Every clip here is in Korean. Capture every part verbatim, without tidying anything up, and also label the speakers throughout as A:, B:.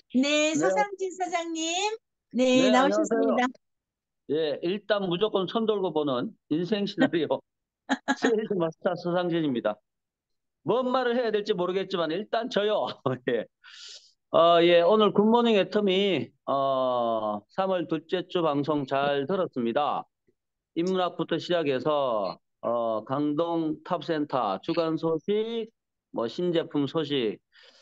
A: 네,
B: 네,
A: 서상진 사장님. 네,
B: 네, 안녕하세요.
A: 나오셨습니다.
B: 예, 일단 무조건 손 들고 보는 인생 시나리오 세일즈 마스터 서상진입니다. 뭔 말을 해야 될지 모르겠지만 일단 저요. 예. 어, 예, 오늘 굿모닝 애터미 어, 삼월 둘째 주 방송 잘 들었습니다. 인문학부터 시작해서 어, 강동 탑센터 주간 소식, 뭐 신제품 소식,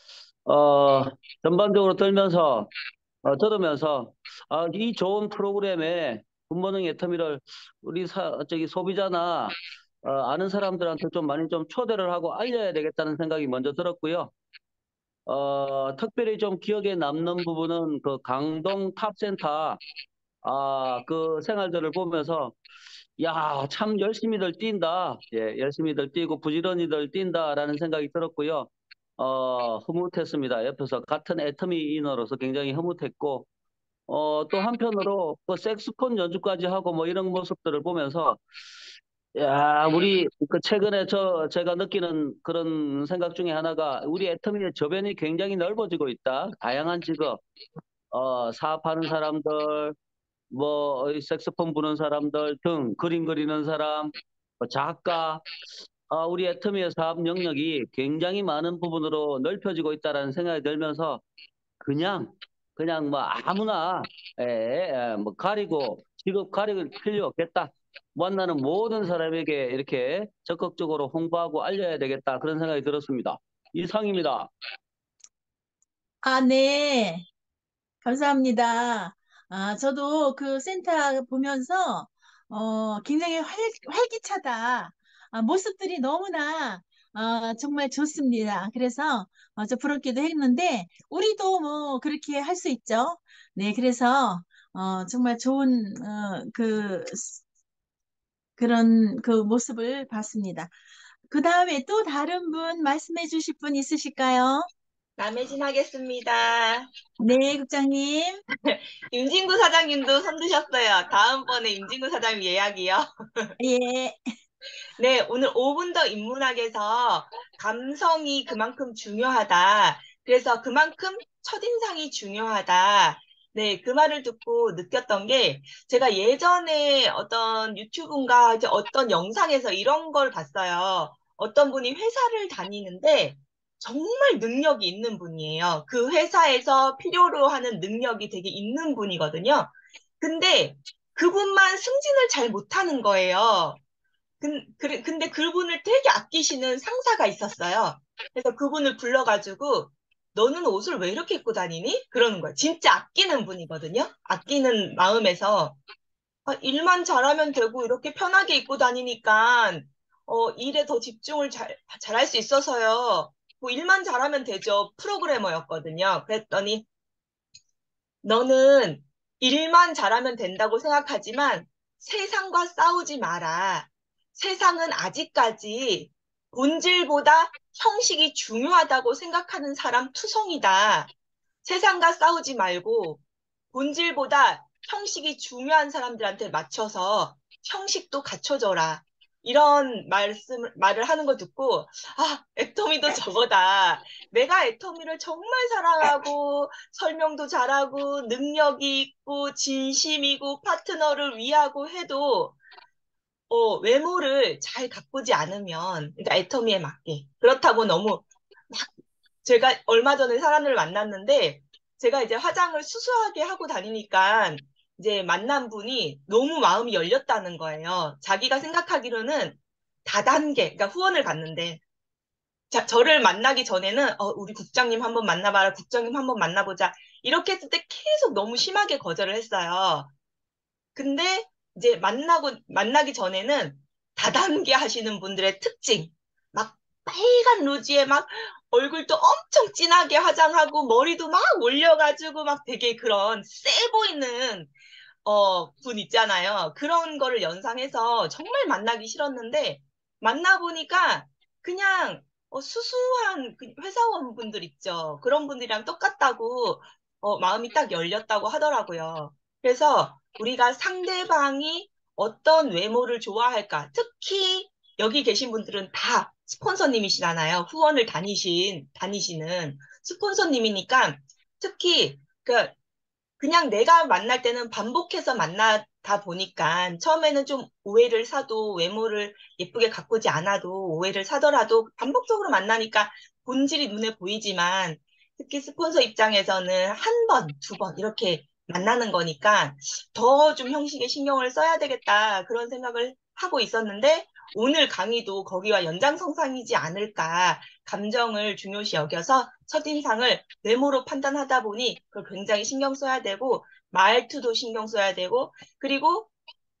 B: 어, 전반적으로 들면서 어, 들으면서 아, 이 좋은 프로그램에 굿모닝 애터미를 우리 사, 저기 소비자나 어, 아는 사람들한테 좀 많이 좀 초대를 하고 알려야 되겠다는 생각이 먼저 들었고요. 어, 특별히 좀 기억에 남는 부분은 그 강동 탑센터 아, 그 생활들을 보면서 야, 참 열심히들 뛴다. 예, 열심히들 뛰고 부지런히들 뛴다라는 생각이 들었고요. 어, 흐뭇했습니다. 옆에서 같은 애터미인으로서 굉장히 흐뭇했고 어, 또 한편으로 그 색소폰 연주까지 하고 뭐 이런 모습들을 보면서 야, 우리 그 최근에 저 제가 느끼는 그런 생각 중에 하나가 우리 애터미의 저변이 굉장히 넓어지고 있다. 다양한 직업, 어, 사업하는 사람들, 뭐 이 색소폰 부는 사람들 등 그림 그리는 사람, 뭐 작가, 아, 우리 애터미의 사업 영역이 굉장히 많은 부분으로 넓혀지고 있다라는 생각이 들면서 그냥 그냥 뭐 아무나 에, 에, 뭐 가리고 직업 가릴 필요 없겠다. 만나는 모든 사람에게 이렇게 적극적으로 홍보하고 알려야 되겠다. 그런 생각이 들었습니다. 이상입니다.
A: 아, 네. 감사합니다. 아, 저도 그 센터 보면서, 어, 굉장히 활, 활기차다. 아, 모습들이 너무나, 어, 정말 좋습니다. 그래서, 어, 저 부럽기도 했는데, 우리도 뭐, 그렇게 할 수 있죠. 네, 그래서, 어, 정말 좋은, 어, 그, 그런 그 모습을 봤습니다. 그 다음에 또 다른 분 말씀해 주실 분 있으실까요?
C: 남해진 하겠습니다.
A: 네, 국장님.
C: 임진구 사장님도 손 드셨어요. 다음번에 임진구 사장님 예약이요.
A: 예.
C: 네, 오늘 오 분 더 인문학에서 감성이 그만큼 중요하다. 그래서 그만큼 첫인상이 중요하다. 네, 그 말을 듣고 느꼈던 게 제가 예전에 어떤 유튜브인가 이제 어떤 영상에서 이런 걸 봤어요. 어떤 분이 회사를 다니는데 정말 능력이 있는 분이에요. 그 회사에서 필요로 하는 능력이 되게 있는 분이거든요. 근데 그분만 승진을 잘 못하는 거예요. 근, 그- 근데 그분을 되게 아끼시는 상사가 있었어요. 그래서 그분을 불러가지고 너는 옷을 왜 이렇게 입고 다니니? 그러는 거예요. 진짜 아끼는 분이거든요. 아끼는 마음에서 아, 일만 잘하면 되고 이렇게 편하게 입고 다니니까 어, 일에 더 집중을 잘, 잘할 수 있어서요. 뭐 일만 잘하면 되죠. 프로그래머였거든요. 그랬더니 너는 일만 잘하면 된다고 생각하지만 세상과 싸우지 마라. 세상은 아직까지 본질보다 형식이 중요하다고 생각하는 사람 투성이다. 세상과 싸우지 말고 본질보다 형식이 중요한 사람들한테 맞춰서 형식도 갖춰줘라. 이런 말씀을, 말을 하는 거 듣고, 아, 애터미도 저거다. 내가 애터미를 정말 사랑하고, 설명도 잘하고, 능력이 있고, 진심이고, 파트너를 위하고 해도, 어, 외모를 잘 가꾸지 않으면, 그러니까 애터미에 맞게. 그렇다고 너무 제가 얼마 전에 사람을 만났는데 제가 이제 화장을 수수하게 하고 다니니까 이제 만난 분이 너무 마음이 열렸다는 거예요. 자기가 생각하기로는 다단계, 그러니까 후원을 받는데 자, 저를 만나기 전에는 어, 우리 국장님 한번 만나봐라, 국장님 한번 만나보자 이렇게 했을 때 계속 너무 심하게 거절을 했어요. 근데 이제 만나고 만나기 전에는 다단계 하시는 분들의 특징, 막 빨간 루지에 막 얼굴도 엄청 진하게 화장하고 머리도 막 올려가지고 막 되게 그런 세 보이는 어, 분 있잖아요. 그런 거를 연상해서 정말 만나기 싫었는데 만나보니까 그냥 어, 수수한 그 회사원분들 있죠. 그런 분들이랑 똑같다고 어, 마음이 딱 열렸다고 하더라고요. 그래서 우리가 상대방이 어떤 외모를 좋아할까? 특히 여기 계신 분들은 다 스폰서님이시잖아요. 후원을 다니신, 다니시는 스폰서님이니까 특히 그 그냥 내가 만날 때는 반복해서 만나다 보니까 처음에는 좀 오해를 사도 외모를 예쁘게 가꾸지 않아도 오해를 사더라도 반복적으로 만나니까 본질이 눈에 보이지만 특히 스폰서 입장에서는 한 번, 두 번 이렇게 만나는 거니까 더 좀 형식에 신경을 써야 되겠다 그런 생각을 하고 있었는데 오늘 강의도 거기와 연장선상이지 않을까 감정을 중요시 여겨서 첫인상을 외모로 판단하다 보니 그걸 굉장히 신경 써야 되고 말투도 신경 써야 되고 그리고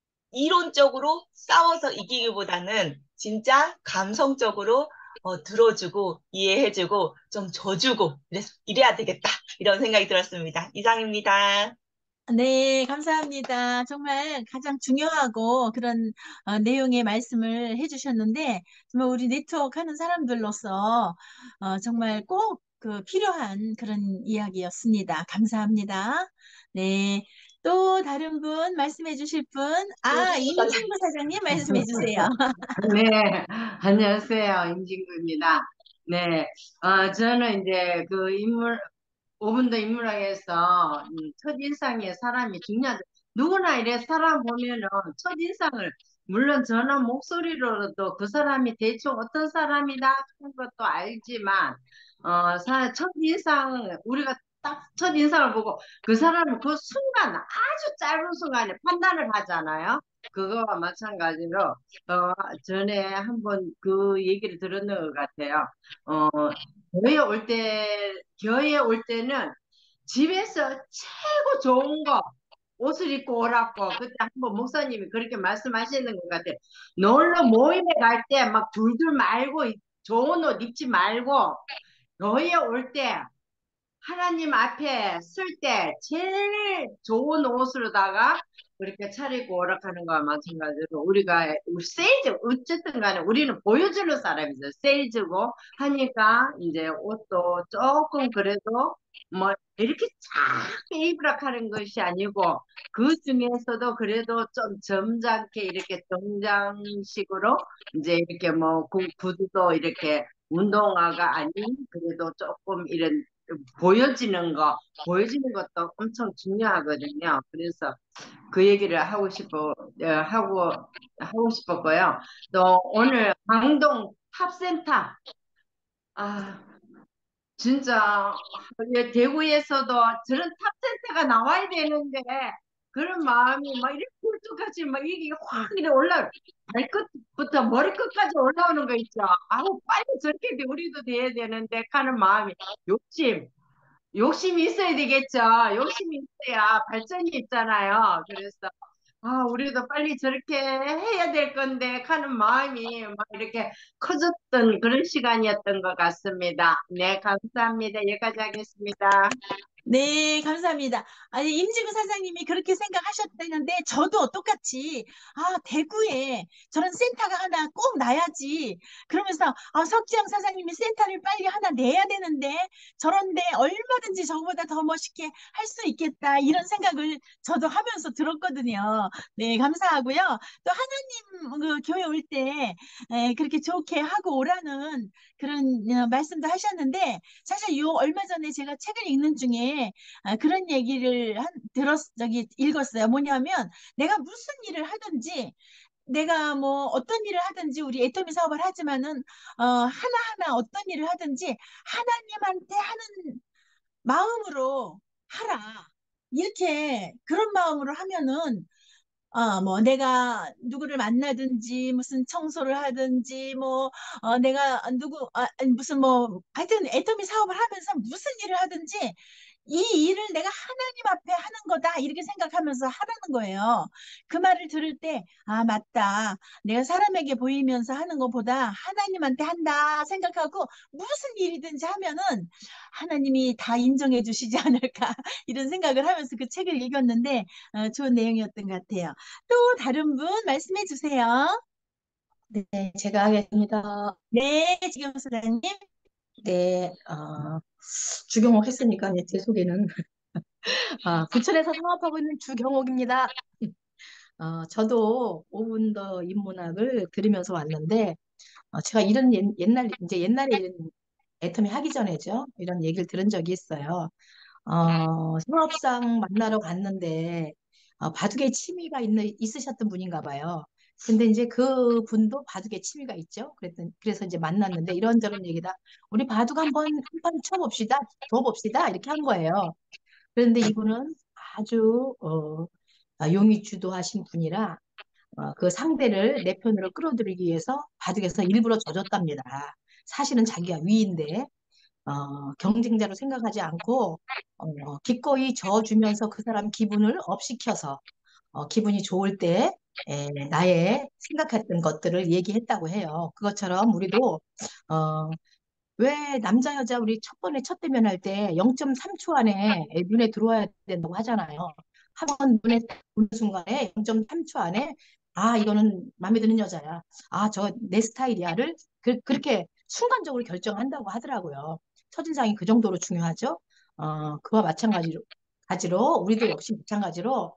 C: 이론적으로 싸워서 이기기보다는 진짜 감성적으로 어, 들어주고 이해해주고 좀 져주고 이래, 이래야 되겠다 이런 생각이 들었습니다. 이상입니다.
A: 네, 감사합니다. 정말 가장 중요하고 그런 어, 내용의 말씀을 해주셨는데, 정말 우리 네트워크 하는 사람들로서 어, 정말 꼭 그 필요한 그런 이야기였습니다. 감사합니다. 네, 또 다른 분 말씀해 주실 분, 아,
C: 인증
A: 임진구 사장님 말씀해 주세요.
D: 네, 안녕하세요. 임진구입니다. 네, 어, 저는 이제 그 인물, 오 분 더 인물학에서 음, 첫인상에 사람이 중요하다. 누구나 이래 사람 보면은 첫인상을, 물론 저는 목소리로도 그 사람이 대충 어떤 사람이다 하는 것도 알지만, 어, 사, 첫인상, 우리가 딱 첫인상을 보고 그 사람은 그 순간, 아주 짧은 순간에 판단을 하잖아요. 그거와 마찬가지로, 어, 전에 한번 그 얘기를 들었는 것 같아요. 어, 교회 올 때, 교회에 올 때는 집에서 최고 좋은 거, 옷을 입고 오라고, 그때 한번 목사님이 그렇게 말씀하시는 것 같아요. 놀러 모임에 갈 때 막 둘둘 말고, 좋은 옷 입지 말고, 교회에 올 때, 하나님 앞에 쓸 때 제일 좋은 옷으로다가 그렇게 차리고 오락하는 거와 마찬가지로 우리가 우리 세일즈 어쨌든 간에 우리는 보여주는 사람이죠. 세일즈고 하니까 이제 옷도 조금 그래도 뭐 이렇게 작게 입으락하는 것이 아니고 그 중에서도 그래도 좀 점잖게 이렇게 정장식으로 이제 이렇게 뭐 구- 구두도 이렇게 운동화가 아닌 그래도 조금 이런 보여지는 거, 보여지는 것도 엄청 중요하거든요. 그래서 그 얘기를 하고 싶어, 어, 하고, 하고 싶었고요. 또 오늘 강동 탑센터, 아, 진짜, 예, 대구에서도 저런 탑센터가 나와야 되는데, 그런 마음이 막 이렇게 굴뚝같이 막 이게 확 이렇게 올라, 발끝부터 머리끝까지 올라오는 거 있죠. 아우, 빨리 저렇게 돼, 우리도 돼야 되는데, 하는 마음이, 욕심. 욕심이 있어야 되겠죠. 욕심이 있어야 발전이 있잖아요. 그래서 아, 우리도 빨리 저렇게 해야 될 건데 하는 마음이 막 이렇게 커졌던 그런 시간이었던 것 같습니다. 네, 감사합니다. 여기까지 하겠습니다.
A: 네, 감사합니다. 아니, 임지구 사장님이 그렇게 생각하셨다는데, 저도 똑같이, 아, 대구에 저런 센터가 하나 꼭 놔야지. 그러면서, 아, 석지영 사장님이 센터를 빨리 하나 내야 되는데, 저런데 얼마든지 저거보다 더 멋있게 할 수 있겠다. 이런 생각을 저도 하면서 들었거든요. 네, 감사하고요. 또 하나님 그 교회 올 때, 에, 그렇게 좋게 하고 오라는 그런 어, 말씀도 하셨는데, 사실 요 얼마 전에 제가 책을 읽는 중에 아, 그런 얘기를 한, 들었, 저기 읽었어요. 뭐냐면 내가 무슨 일을 하든지 내가 뭐 어떤 일을 하든지 우리 애터미 사업을 하지만은 어, 하나하나 어떤 일을 하든지 하나님한테 하는 마음으로 하라. 이렇게 그런 마음으로 하면은 어, 뭐, 내가 누구를 만나든지, 무슨 청소를 하든지, 뭐, 어, 내가 누구, 아, 아니, 무슨 뭐, 하여튼 애터미 사업을 하면서 무슨 일을 하든지, 이 일을 내가 하나님 앞에 하는 거다, 이렇게 생각하면서 하라는 거예요. 그 말을 들을 때, 아, 맞다. 내가 사람에게 보이면서 하는 것보다 하나님한테 한다 생각하고, 무슨 일이든지 하면은 하나님이 다 인정해 주시지 않을까, 이런 생각을 하면서 그 책을 읽었는데, 어, 좋은 내용이었던 것 같아요. 또 다른 분 말씀해 주세요.
E: 네, 제가 하겠습니다.
A: 네, 지경 소장님.
E: 네, 어, 주경옥 했으니까 이제 제 소개는 아, 부천에서 상업하고 있는 주경옥입니다. 어, 저도 오 분 더 인문학을 들으면서 왔는데 어, 제가 이런 옛, 옛날 이제 옛날에 이런 애터미 하기 전에죠. 이런 얘기를 들은 적이 있어요. 어, 상업상 만나러 갔는데 어, 바둑에 취미가 있는, 있으셨던 분인가 봐요. 근데 이제 그 분도 바둑에 취미가 있죠. 그랬더니, 그래서 이제 만났는데 이런저런 얘기다. 우리 바둑 한번 한판 쳐봅시다. 둬봅시다. 이렇게 한 거예요. 그런데 이분은 아주 어, 아, 용이 주도하신 분이라 어, 그 상대를 내 편으로 끌어들이기 위해서 바둑에서 일부러 져줬답니다. 사실은 자기가 위인데 어, 경쟁자로 생각하지 않고 어, 기꺼이 져주면서 그 사람 기분을 업시켜서 어, 기분이 좋을 때 에, 나의 생각했던 것들을 얘기했다고 해요. 그것처럼 우리도 어, 왜 남자 여자 우리 첫 번에 첫 대면 할 때 영 점 삼 초 안에 눈에 들어와야 된다고 하잖아요. 한 번 눈에 딱 보는 순간에 영 점 삼 초 안에 아 이거는 마음에 드는 여자야. 아 저 내 스타일이야를 그, 그렇게 순간적으로 결정한다고 하더라고요. 첫인상이 그 정도로 중요하죠. 어, 그와 마찬가지로 가지로 우리도 역시 마찬가지로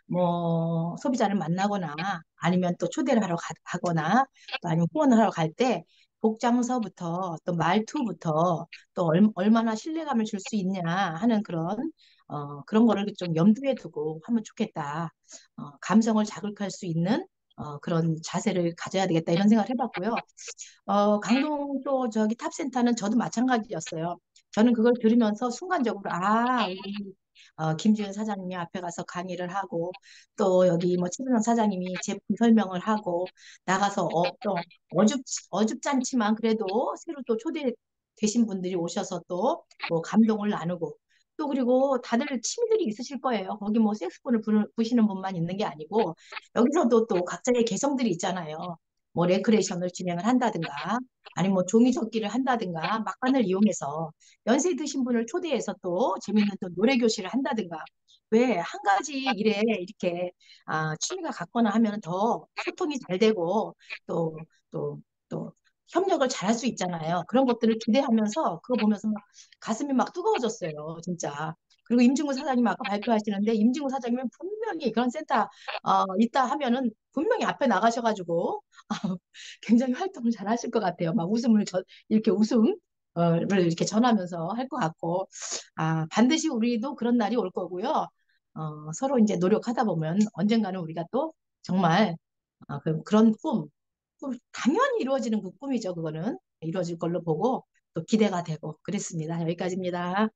E: 뭐 소비자를 만나거나 아니면 또 초대를 하러 가, 가거나 또 아니면 후원을 하러 갈때 복장서부터 또 말투부터 또 얼, 얼마나 신뢰감을 줄 수 있냐 하는 그런 어, 그런 거를 좀 염두에 두고 하면 좋겠다. 어, 감성을 자극할 수 있는 어, 그런 자세를 가져야 되겠다 이런 생각을 해봤고요. 어, 강동 또 저기 탑센터는 저도 마찬가지였어요. 저는 그걸 들으면서 순간적으로 아 우리 어, 김지은 사장님이 앞에 가서 강의를 하고 또 여기 뭐 최준영 사장님이 제품 설명을 하고 나가서 어, 또 어줍 어줍잖지만 그래도 새로 또 초대되신 분들이 오셔서 또 뭐 감동을 나누고 또 그리고 다들 취미들이 있으실 거예요. 거기 뭐 색소폰을 부, 부시는 분만 있는 게 아니고 여기서도 또 각자의 개성들이 있잖아요. 뭐 레크레이션을 진행을 한다든가 아니면 뭐 종이접기를 한다든가 막간을 이용해서 연세 드신 분을 초대해서 또 재밌는 또 노래 교실을 한다든가 왜 한 가지 일에 이렇게 아, 취미가 같거나 하면 더 소통이 잘 되고 또 또 또 협력을 잘할 수 있잖아요. 그런 것들을 기대하면서 그거 보면서 막 가슴이 막 뜨거워졌어요, 진짜. 그리고 임진구 사장님 아까 발표하시는데 임진구 사장님은 분명히 그런 센터 어, 있다 하면은 분명히 앞에 나가셔가지고 굉장히 활동을 잘 하실 것 같아요. 막 웃음을 저, 이렇게 웃음을 이렇게 전하면서 할 것 같고, 아, 반드시 우리도 그런 날이 올 거고요. 어, 서로 이제 노력하다 보면 언젠가는 우리가 또 정말 어, 그, 그런 꿈, 꿈, 당연히 이루어지는 그 꿈이죠. 그거는 이루어질 걸로 보고 또 기대가 되고 그랬습니다. 여기까지입니다.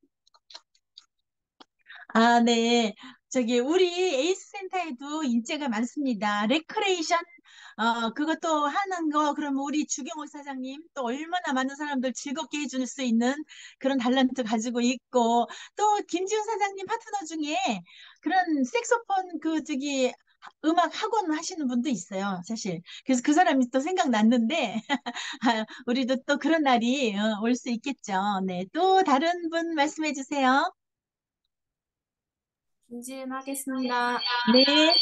A: 아, 네. 저기, 우리 에이스 센터에도 인재가 많습니다. 레크레이션, 어, 그것도 하는 거, 그럼 우리 주경호 사장님 또 얼마나 많은 사람들 즐겁게 해줄 수 있는 그런 탤런트 가지고 있고, 또 김지훈 사장님 파트너 중에 그런 색소폰 그, 저기, 음악 학원 하시는 분도 있어요, 사실. 그래서 그 사람이 또 생각났는데, 우리도 또 그런 날이 올 수 있겠죠. 네. 또 다른 분 말씀해 주세요.
F: 김지은 하겠습니다.
A: 네.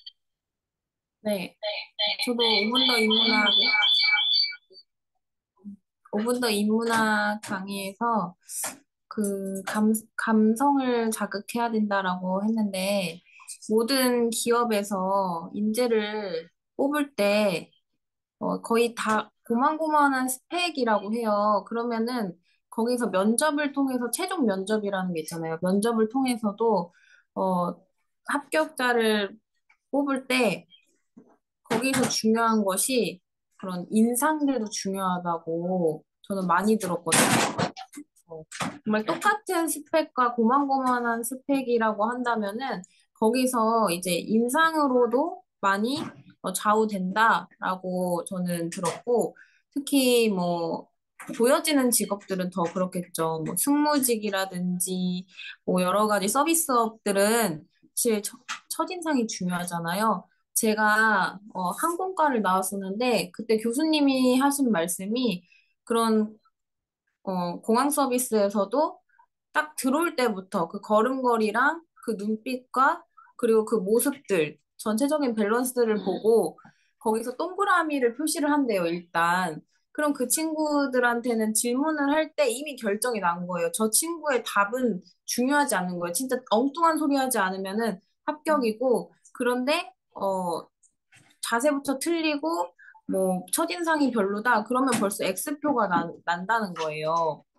F: 네, 저도 오 분 더 인문학, 오 분 더 인문학 강의에서 그 감, 감성을 자극해야 된다라고 했는데, 모든 기업에서 인재를 뽑을 때 어, 거의 다 고만고만한 스펙이라고 해요. 그러면은 거기서 면접을 통해서 최종 면접이라는 게 있잖아요. 면접을 통해서도 어, 합격자를 뽑을 때 거기서 중요한 것이 그런 인상들도 중요하다고 저는 많이 들었거든요. 어, 정말 똑같은 스펙과 고만고만한 스펙이라고 한다면은 거기서 이제 인상으로도 많이 어, 좌우된다라고 저는 들었고 특히 뭐 보여지는 직업들은 더 그렇겠죠. 뭐 승무직이라든지 뭐 여러 가지 서비스업들은 사실 첫, 첫인상이 중요하잖아요. 제가 어, 항공과를 나왔었는데 그때 교수님이 하신 말씀이 그런 어, 공항 서비스에서도 딱 들어올 때부터 그 걸음걸이랑 그 눈빛과 그리고 그 모습들, 전체적인 밸런스를 보고 거기서 동그라미를 표시를 한대요, 일단. 그럼 그 친구들한테는 질문을 할 때 이미 결정이 난 거예요. 저 친구의 답은 중요하지 않은 거예요. 진짜 엉뚱한 소리 하지 않으면은 합격이고, 그런데, 어, 자세부터 틀리고, 뭐, 첫인상이 별로다. 그러면 벌써 X표가 난, 난다는 거예요.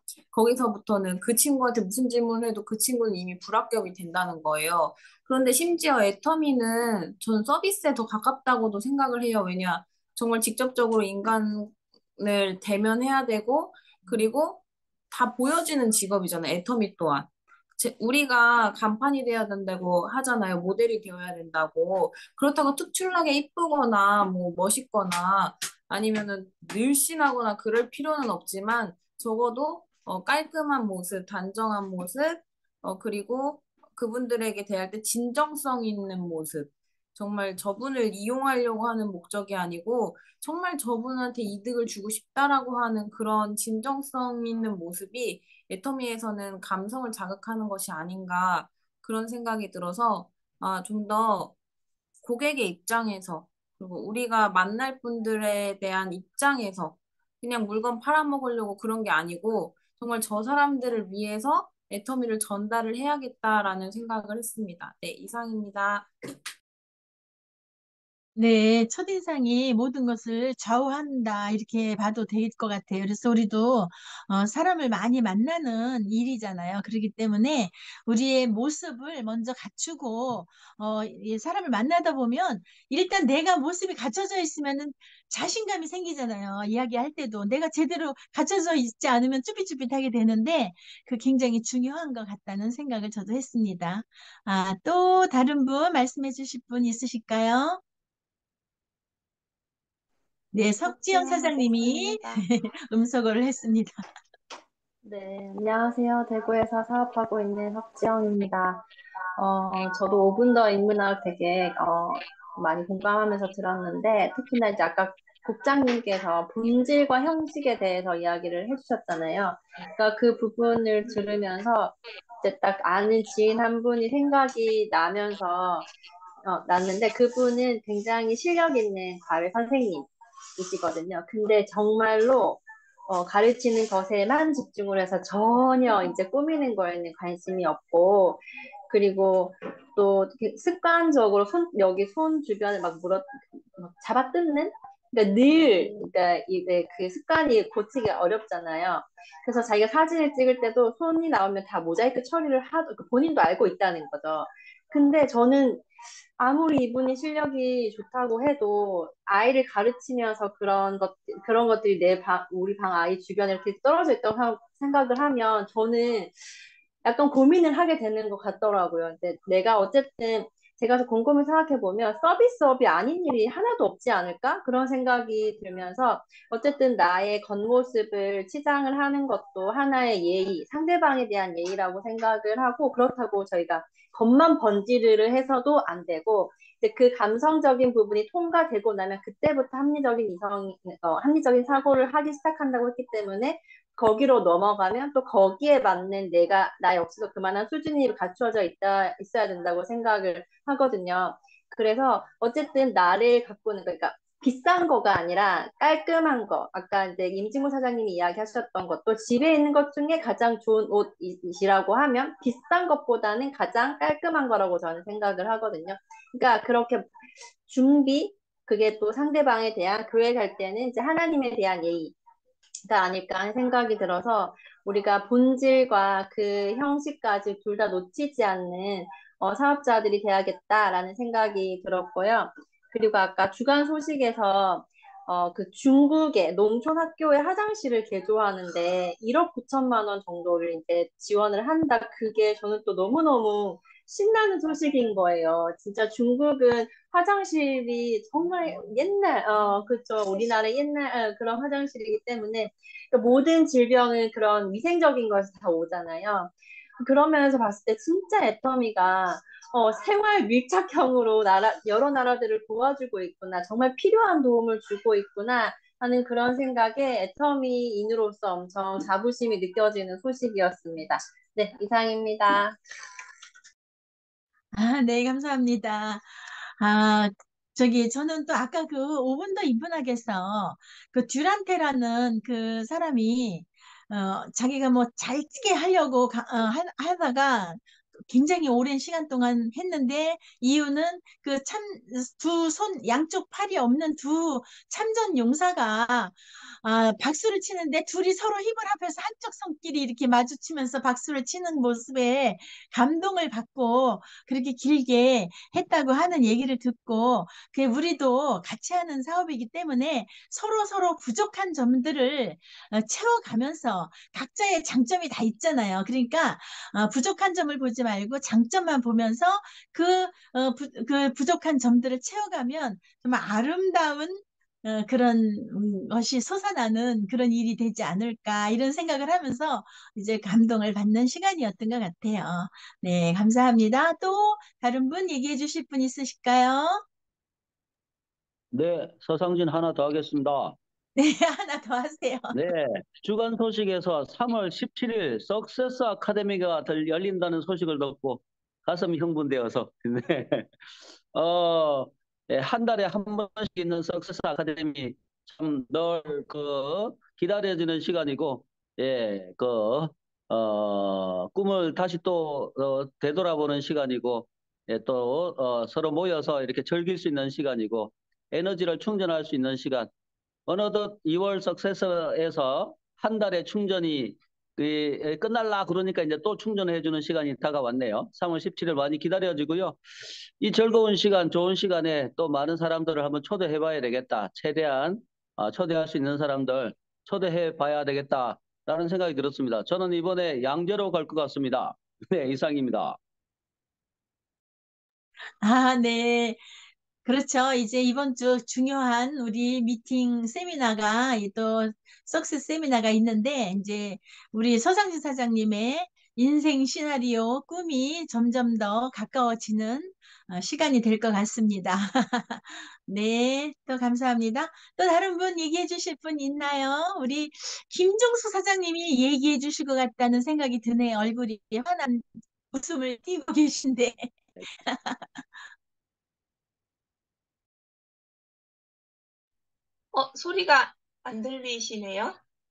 F: 거기서부터는 그 친구한테 무슨 질문을 해도 그 친구는 이미 불합격이 된다는 거예요. 그런데 심지어 애터미는 전 서비스에 더 가깝다고도 생각을 해요. 왜냐, 정말 직접적으로 인간을 대면해야 되고, 그리고 다 보여지는 직업이잖아요. 애터미 또한. 제- 우리가 간판이 돼야 된다고 하잖아요. 모델이 되어야 된다고. 그렇다고 특출나게 이쁘거나 뭐 멋있거나 아니면은 늘씬하거나 그럴 필요는 없지만 적어도 어, 깔끔한 모습, 단정한 모습, 어, 그리고 그분들에게 대할 때 진정성 있는 모습. 정말 저분을 이용하려고 하는 목적이 아니고 정말 저분한테 이득을 주고 싶다라고 하는 그런 진정성 있는 모습이 애터미에서는 감성을 자극하는 것이 아닌가 그런 생각이 들어서 아, 좀 더 고객의 입장에서 그리고 우리가 만날 분들에 대한 입장에서 그냥 물건 팔아먹으려고 그런 게 아니고 정말 저 사람들을 위해서 애터미를 전달을 해야겠다라는 생각을 했습니다. 네, 이상입니다.
A: 네, 첫인상이 모든 것을 좌우한다, 이렇게 봐도 될 것 같아요. 그래서 우리도 어, 사람을 많이 만나는 일이잖아요. 그렇기 때문에 우리의 모습을 먼저 갖추고, 어, 이 사람을 만나다 보면 일단 내가 모습이 갖춰져 있으면은 자신감이 생기잖아요. 이야기할 때도 내가 제대로 갖춰져 있지 않으면 쭈삣쭈삣하게 되는데, 그 굉장히 중요한 것 같다는 생각을 저도 했습니다. 아, 또 다른 분 말씀해 주실 분 있으실까요? 네, 석지영 사장님이
G: 답변하겠습니다.
A: 음소거를 했습니다.
G: 네, 안녕하세요. 대구에서 사업하고 있는 석지영입니다. 어, 저도 오 분 더 인문학 되게 어, 많이 공감하면서 들었는데 특히나 이제 아까 국장님께서 본질과 형식에 대해서 이야기를 해주셨잖아요. 그러니까 그 부분을 들으면서 이제 딱 아는 지인 한 분이 생각이 나면서 어, 났는데 그분은 굉장히 실력 있는 과외 선생님이시거든요. 근데 정말로 어, 가르치는 것에만 집중을 해서 전혀 이제 꾸미는 거에는 관심이 없고 그리고 또 이렇게 습관적으로 손, 여기 손 주변을 막 물어 막 잡아 뜯는 그러니까 늘 그러니까 이게 그 습관이 고치기 어렵잖아요. 그래서 자기가 사진을 찍을 때도 손이 나오면 다 모자이크 처리를 하도 본인도 알고 있다는 거죠. 근데 저는 아무리 이분이 실력이 좋다고 해도 아이를 가르치면서 그런 것, 그런 것들이 내 방, 우리 방 아이 주변에 이렇게 떨어져 있다고 하- 생각을 하면 저는 약간 고민을 하게 되는 것 같더라고요. 근데 내가 어쨌든 제가 곰곰이 생각해 보면 서비스업이 아닌 일이 하나도 없지 않을까? 그런 생각이 들면서 어쨌든 나의 겉모습을 치장을 하는 것도 하나의 예의, 상대방에 대한 예의라고 생각을 하고 그렇다고 저희가 겉만 번지르르 해서도 안 되고 이제 그 감성적인 부분이 통과되고 나면 그때부터 합리적인 이성, 어, 합리적인 사고를 하기 시작한다고 했기 때문에 거기로 넘어가면 또 거기에 맞는 내가 나 역시도 그만한 수준이 갖추어져 있다 있어야 된다고 생각을 하거든요. 그래서 어쨌든 나를 가꾸는 그러니까 비싼 거가 아니라 깔끔한 거. 아까 이제 임진모 사장님이 이야기하셨던 것도 집에 있는 것 중에 가장 좋은 옷이라고 하면 비싼 것보다는 가장 깔끔한 거라고 저는 생각을 하거든요. 그러니까 그렇게 준비 그게 또 상대방에 대한 교회 갈 때는 이제 하나님에 대한 예의 가 아닐까 하는 생각이 들어서 우리가 본질과 그 형식까지 둘 다 놓치지 않는 어, 사업자들이 돼야겠다라는 생각이 들었고요. 그리고 아까 주간 소식에서 어, 그 중국의 농촌 학교의 화장실을 개조하는데 일억 구천만 원 정도를 이제 지원을 한다. 그게 저는 또 너무너무 신나는 소식인 거예요. 진짜 중국은 화장실이 정말 옛날, 어, 그쵸. 우리나라 옛날 어, 그런 화장실이기 때문에 그러니까 모든 질병은 그런 위생적인 것에서 다 오잖아요. 그런 면에서 봤을 때 진짜 애터미가 어, 생활 밀착형으로 나라, 여러 나라들을 도와주고 있구나. 정말 필요한 도움을 주고 있구나 하는 그런 생각에 애터미인으로서 엄청 자부심이 느껴지는 소식이었습니다. 네, 이상입니다.
A: 아, 네, 감사합니다. 아, 저기, 저는 또 아까 그 오 분 더 인문학에서 그 듀란테라는 그 사람이, 어, 자기가 뭐 잘 찍게 하려고 가- 어, 하, 하다가 굉장히 오랜 시간 동안 했는데 이유는 그 참, 두 손, 양쪽 팔이 없는 두 참전 용사가 아, 박수를 치는데 둘이 서로 힘을 합해서 한쪽 손길이 이렇게 마주치면서 박수를 치는 모습에 감동을 받고 그렇게 길게 했다고 하는 얘기를 듣고 그 우리도 같이 하는 사업이기 때문에 서로 서로 부족한 점들을 어, 채워가면서 각자의 장점이 다 있잖아요. 그러니까 어, 부족한 점을 보지 말고 장점만 보면서 그, 어, 부, 그 부족한 점들을 채워가면 정말 아름다운 어, 그런 음, 것이 솟아나는 그런 일이 되지 않을까 이런 생각을 하면서 이제 감동을 받는 시간이었던 것 같아요. 네, 감사합니다. 또 다른 분 얘기해 주실 분 있으실까요?
B: 네, 서상진 하나 더 하겠습니다.
A: 네, 하나 더 하세요.
B: 네, 주간 소식에서 삼월 십칠일 석세스 아카데미가 들- 열린다는 소식을 듣고 가슴이 흥분되어서 네. 어, 예, 한 달에 한 번씩 있는 석세스 아카데미 참 늘 그 기다려지는 시간이고 예, 그 어, 꿈을 다시 또 어, 되돌아보는 시간이고 예, 또 어, 서로 모여서 이렇게 즐길 수 있는 시간이고 에너지를 충전할 수 있는 시간. 어느덧 이월 석세서에서 한 달의 충전이 그, 끝날라 그러니까 이제 또 충전해주는 시간이 다가왔네요. 삼월 십칠일 많이 기다려지고요. 이 즐거운 시간, 좋은 시간에 또 많은 사람들을 한번 초대해 봐야 되겠다. 최대한 아, 초대할 수 있는 사람들 초대해 봐야 되겠다라는 생각이 들었습니다. 저는 이번에 양재로 갈 것 같습니다. 네, 이상입니다.
A: 아, 네. 그렇죠. 이제 이번 주 중요한 우리 미팅 세미나가 이또 석세스 세미나가 있는데 이제 우리 서상진 사장님의 인생 시나리오 꿈이 점점 더 가까워지는 어, 시간이 될 것 같습니다. 네, 또 감사합니다. 또 다른 분 얘기해 주실 분 있나요? 우리 김종수 사장님이 얘기해 주실 것 같다는 생각이 드네요. 얼굴이 환한 웃음을 띠고 계신데.
C: 어, 소리가 안 들리시네요?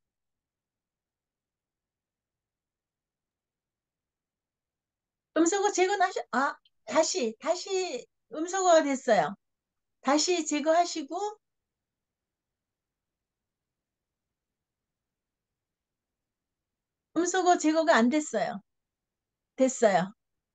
A: 음소거 제거하셔, 아, 다시, 다시 음소거가 됐어요. 다시 제거하시고, 음소거 제거가 안 됐어요. 됐어요.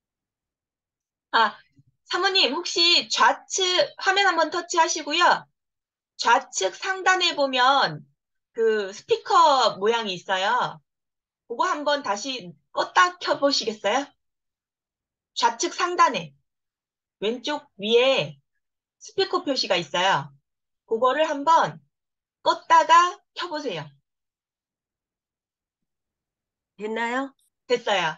C: 아, 사모님, 혹시 좌측 화면 한번 터치하시고요. 좌측 상단에 보면 그 스피커 모양이 있어요. 그거 한번 다시 껐다 켜보시겠어요? 좌측 상단에, 왼쪽 위에 스피커 표시가 있어요. 그거를 한번 껐다가 켜보세요.
H: 됐나요?
C: 됐어요.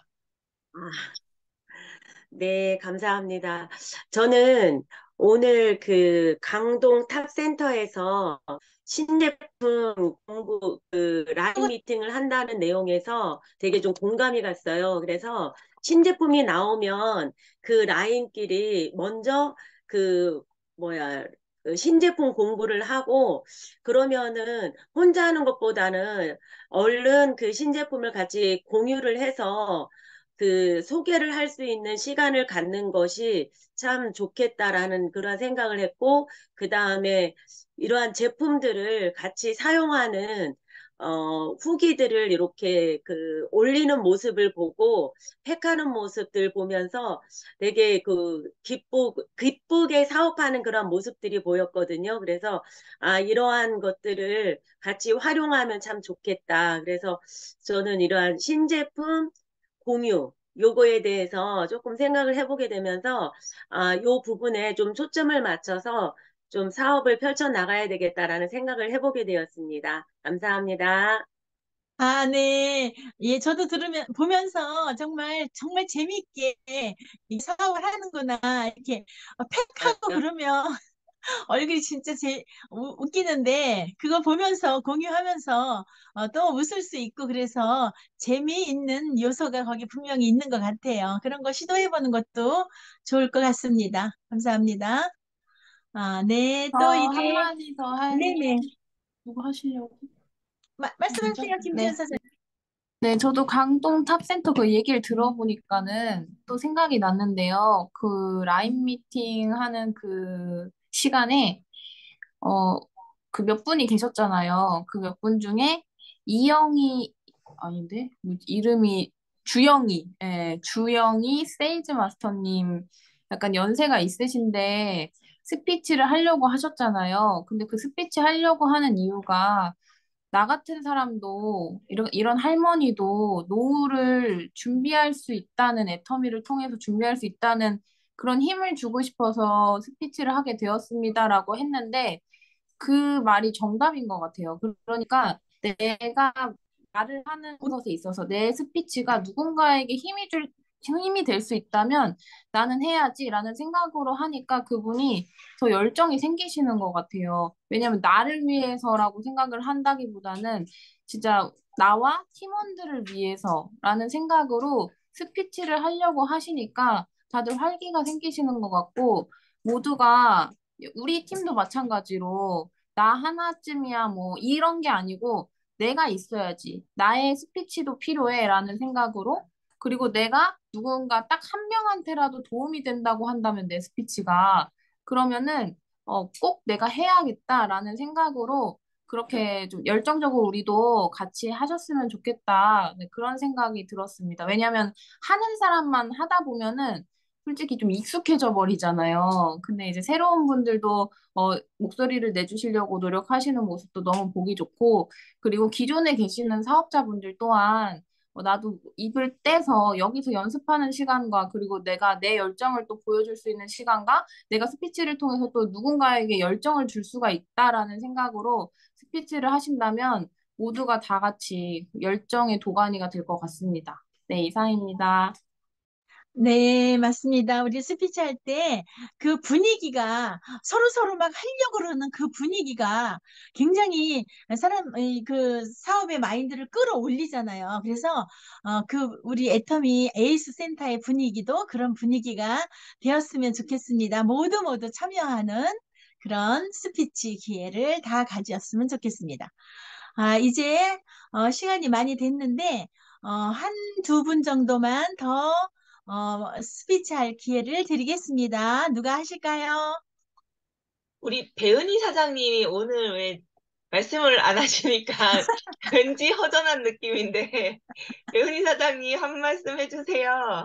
H: 네, 감사합니다. 저는 오늘 그 강동 탑센터에서 신제품 공부 그 라인 미팅을 한다는 내용에서 되게 좀 공감이 갔어요. 그래서 신제품이 나오면 그 라인끼리 먼저 그 뭐야 그 신제품 공부를 하고 그러면은 혼자 하는 것보다는 얼른 그 신제품을 같이 공유를 해서 그 소개를 할 수 있는 시간을 갖는 것이 참 좋겠다라는 그런 생각을 했고, 그 다음에 이러한 제품들을 같이 사용하는 어, 후기들을 이렇게 그 올리는 모습을 보고 팩하는 모습들 보면서 되게 그 기쁘, 기쁘게 사업하는 그런 모습들이 보였거든요. 그래서 아, 이러한 것들을 같이 활용하면 참 좋겠다. 그래서 저는 이러한 신제품 공유 요거에 대해서 조금 생각을 해보게 되면서 아, 요 부분에 좀 초점을 맞춰서 좀 사업을 펼쳐 나가야 되겠다라는 생각을 해보게 되었습니다. 감사합니다.
A: 아, 네. 예, 저도 들으면, 보면서 정말, 정말 재미있게 이 사업을 하는구나. 이렇게 어, 팩하고 그러면 얼굴이 진짜 제, 우- 웃기는데, 그거 보면서, 공유하면서 어, 또 웃을 수 있고, 그래서 재미있는 요소가 거기 분명히 있는 것 같아요. 그런 거 시도해보는 것도 좋을 것 같습니다. 감사합니다. 아, 네.
F: 저
A: 또 이제,
F: 한마디 더 할,
A: 네네.
F: 누구 하시려고?
A: 마-
F: 먼저?
A: 말씀하세요, 김지현
F: 네.
A: 사장님.
F: 네, 저도 강동 탑센터 그 얘기를 들어보니까는 또 생각이 났는데요. 그 라인 미팅 하는 그 시간에, 어, 그 몇 분이 계셨잖아요. 그 몇 분 중에 이영희, 아닌데? 뭐 이름이 주영이, 예, 주영이 세일즈 마스터님 약간 연세가 있으신데 스피치를 하려고 하셨잖아요. 근데 그 스피치 하려고 하는 이유가 나 같은 사람도 이런, 이런 할머니도 노후를 준비할 수 있다는 애터미를 통해서 준비할 수 있다는 그런 힘을 주고 싶어서 스피치를 하게 되었습니다라고 했는데 그 말이 정답인 것 같아요. 그러니까 내가 말을 하는 것에 있어서 내 스피치가 누군가에게 힘이 줄, 힘이 될 수 있다면 나는 해야지라는 생각으로 하니까 그분이 더 열정이 생기시는 것 같아요. 왜냐하면 나를 위해서라고 생각을 한다기보다는 진짜 나와 팀원들을 위해서라는 생각으로 스피치를 하려고 하시니까 다들 활기가 생기시는 것 같고 모두가 우리 팀도 마찬가지로 나 하나쯤이야 뭐 이런 게 아니고 내가 있어야지. 나의 스피치도 필요해라는 생각으로 그리고 내가 누군가 딱 한 명한테라도 도움이 된다고 한다면 내 스피치가 그러면은 어, 꼭 내가 해야겠다라는 생각으로 그렇게 좀 열정적으로 우리도 같이 하셨으면 좋겠다. 네, 그런 생각이 들었습니다. 왜냐하면 하는 사람만 하다 보면은 솔직히 좀 익숙해져 버리잖아요. 근데 이제 새로운 분들도 어, 목소리를 내주시려고 노력하시는 모습도 너무 보기 좋고, 그리고 기존에 계시는 사업자분들 또한 어, 나도 입을 떼서 여기서 연습하는 시간과 그리고 내가 내 열정을 또 보여줄 수 있는 시간과 내가 스피치를 통해서 또 누군가에게 열정을 줄 수가 있다라는 생각으로 스피치를 하신다면 모두가 다 같이 열정의 도가니가 될 것 같습니다. 네, 이상입니다.
A: 네, 맞습니다. 우리 스피치 할 때 그 분위기가 서로 서로 막 하려고 그러는 그 분위기가 굉장히 사람, 이 그 사업의 마인드를 끌어올리잖아요. 그래서, 어, 그 우리 애터미 에이스 센터의 분위기도 그런 분위기가 되었으면 좋겠습니다. 모두 모두 참여하는 그런 스피치 기회를 다 가졌으면 좋겠습니다. 아, 이제, 어, 시간이 많이 됐는데, 어, 한 두 분 정도만 더 어, 스피치 할 기회를 드리겠습니다. 누가 하실까요?
C: 우리 배은희 사장님이 오늘 왜 말씀을 안 하시니까 왠지 허전한 느낌인데 배은희 사장님 한 말씀 해주세요.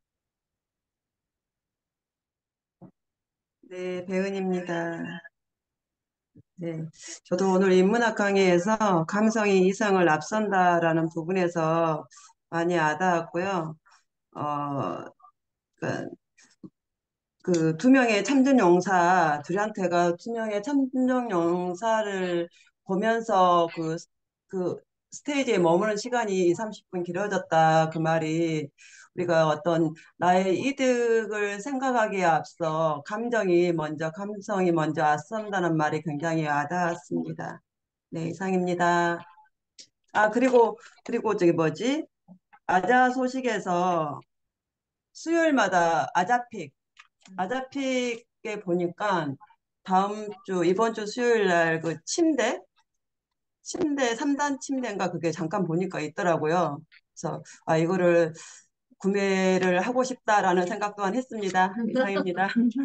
I: 네, 배은입니다. 네, 저도 오늘 인문학 강의에서 감성이 이성을 앞선다라는 부분에서 많이 와닿았고요. 어, 그, 그 두 명의 참전 용사, 둘한테가 두 명의 참전 용사를 보면서 그, 그 스테이지에 머무는 시간이 이, 삼십 분 길어졌다. 그 말이 우리가 어떤 나의 이득을 생각하기에 앞서 감정이 먼저, 감성이 먼저 앞선다는 말이 굉장히 와닿았습니다. 네, 이상입니다. 아, 그리고, 그리고 저기 뭐지? 아자 소식에서 수요일마다 아자픽, 아자픽에 보니까 다음 주, 이번 주 수요일 날 그 침대, 침대, 삼 단 침대인가 그게 잠깐 보니까 있더라고요. 그래서 아, 이거를 구매를 하고 싶다라는 생각 또한 했습니다. 이상입니다.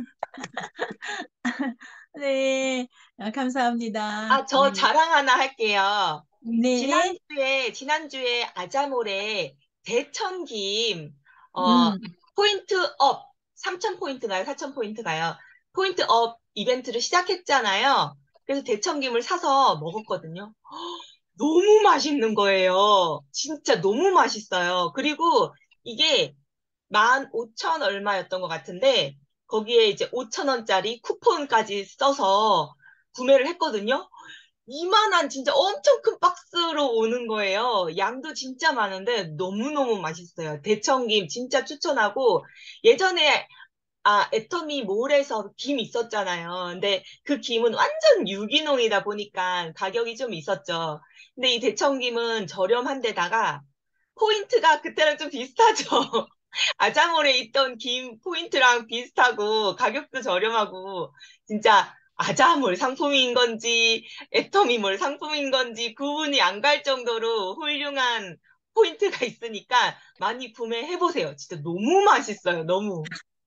A: 네, 아, 감사합니다.
C: 아, 저
A: 네,
C: 자랑 하나 할게요.
A: 네,
C: 지난주에, 지난주에 아자몰에 대천김, 어,
A: 음,
C: 포인트 업, 삼천 포인트가요? 사천 포인트가요? 포인트 업 이벤트를 시작했잖아요. 그래서 대천김을 사서 먹었거든요. 너무 맛있는 거예요. 진짜 너무 맛있어요. 그리고 이게 만 오천 얼마였던 것 같은데, 거기에 이제 오천 원짜리 쿠폰까지 써서 구매를 했거든요. 이만한 진짜 엄청 큰 박스로 오는 거예요. 양도 진짜 많은데 너무너무 맛있어요. 대청김 진짜 추천하고 예전에 아, 애터미 몰에서 김 있었잖아요. 근데 그 김은 완전 유기농이다 보니까 가격이 좀 있었죠. 근데 이 대청김은 저렴한 데다가 포인트가 그때랑 좀 비슷하죠. 아자몰에 있던 김 포인트랑 비슷하고 가격도 저렴하고 진짜 아자몰 상품인 건지 애터미몰 상품인 건지 구분이 안 갈 정도로 훌륭한 포인트가 있으니까 많이 구매해 보세요. 진짜 너무 맛있어요. 너무.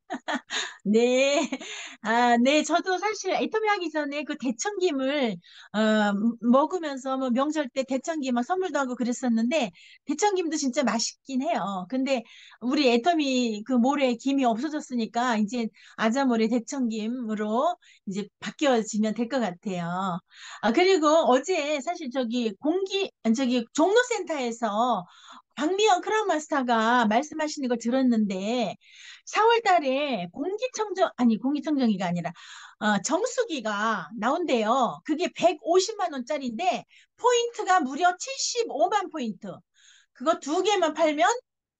A: 네. 아, 네. 저도 사실 애터미 하기 전에 그 대청김을, 어, м- 먹으면서 뭐 명절 때 대청김 막 선물도 하고 그랬었는데, 대청김도 진짜 맛있긴 해요. 근데 우리 애터미 그 모래 김이 없어졌으니까, 이제 아자모래 대청김으로 이제 바뀌어지면 될 것 같아요. 아, 그리고 어제 사실 저기 공기, 아니, 저기 종로센터에서 박미영 크라운 마스터가 말씀하시는 거 들었는데, 사월 달에 공기청정, 아니, 공기청정기가 아니라, 어, 정수기가 나온대요. 그게 백오십만 원짜리인데, 포인트가 무려 칠십오만 포인트. 그거 두 개만 팔면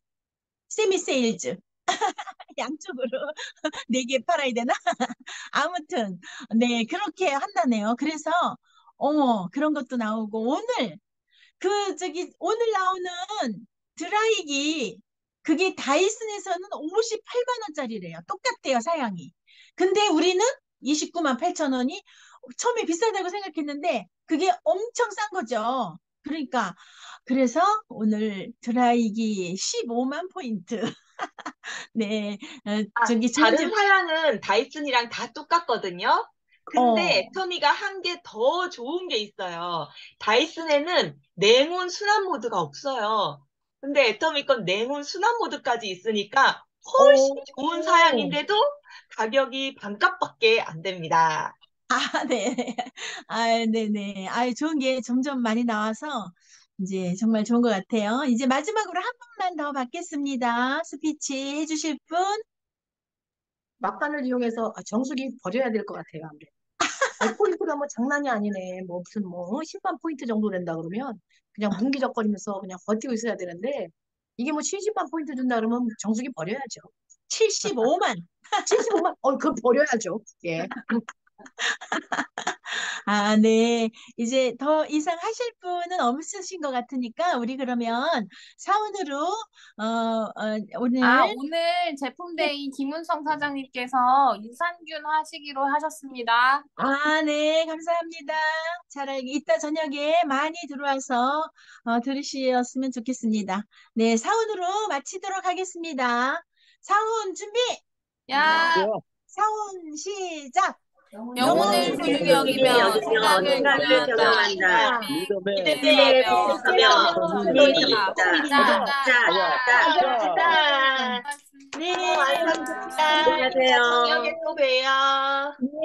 A: 세미 세일즈. 양쪽으로 네 개 팔아야 되나? 아무튼, 네, 그렇게 한다네요. 그래서, 어머, 그런 것도 나오고, 오늘, 그, 저기, 오늘 나오는 드라이기, 그게 다이슨에서는 오십팔만 원짜리래요. 똑같대요, 사양이. 근데 우리는 이십구만 팔천 원이 처음에 비싸다고 생각했는데, 그게 엄청 싼 거죠. 그러니까, 그래서 오늘 드라이기 십오만 포인트. 네, 어,
C: 아,
A: 저기
C: 다른
A: 점점,
C: 사양은 다이슨이랑 다 똑같거든요. 근데
A: 어,
C: 애터미가 한 게 더 좋은 게 있어요. 다이슨에는 냉온 순환 모드가 없어요. 근데 애터미 건 냉온 순환 모드까지 있으니까 훨씬 좋은
A: 오,
C: 사양인데도 가격이 반값밖에 안 됩니다.
A: 아, 네. 아, 네네. 아, 좋은 게 점점 많이 나와서 이제 정말 좋은 것 같아요. 이제 마지막으로 한 분만 더 받겠습니다. 스피치 해주실 분?
E: 막간을 이용해서 아, 정수기 버려야 될 것 같아요. 아무래도. 아니, 포인트가 뭐 장난이 아니네. 뭐 무슨 뭐 십만 포인트 정도 된다 그러면 그냥 문기적거리면서 그냥 버티고 있어야 되는데 이게 뭐 칠십만 포인트 준다 그러면 정수기 버려야죠.
A: 칠십오만.
E: 칠십오만, 어, 그거 버려야죠. 예.
A: 아, 네. 이제 더 이상 하실 분은 없으신 것 같으니까 우리 그러면 사운으로 어, 어,
F: 아,
A: 오늘
F: 오늘
A: 네.
F: 제품데이 김은성 사장님께서 유산균 하시기로 하셨습니다.
A: 아, 네, 감사합니다. 잘 알기, 이따 저녁에 많이 들어와서 어, 들으셨으면 좋겠습니다. 네, 사운으로 마치도록 하겠습니다. 사운 준비!
F: 야,
B: 자,
A: 사운 시작!
F: 영혼을
A: 영혼을
H: 영혼을
F: 소중히
A: 소중히
H: 소중히
F: 여기며
A: 여기며
H: 여기며
F: 생각을
H: 생각을
A: 생각을
F: 경영한다.
H: 경영한다.
A: 경영한다.
B: 믿음의
F: 믿음에
C: 믿음에
H: 믿음에
F: 부족하며
C: 부족하며
H: 부족하며
A: 부족하며
F: 손이
C: 손이
H: 손이
F: 있다.
H: 있다.
A: 손이
F: 자,
B: 가자,
A: 있다.
F: 자,
H: 자,
B: 가자,
H: 자.
F: 자.
B: 가자.
C: 가자.
F: 고맙습니다.
A: 네,
C: 어, 감사합니다.
A: 감사합니다.
C: 저녁에 또 봬요.
A: 네.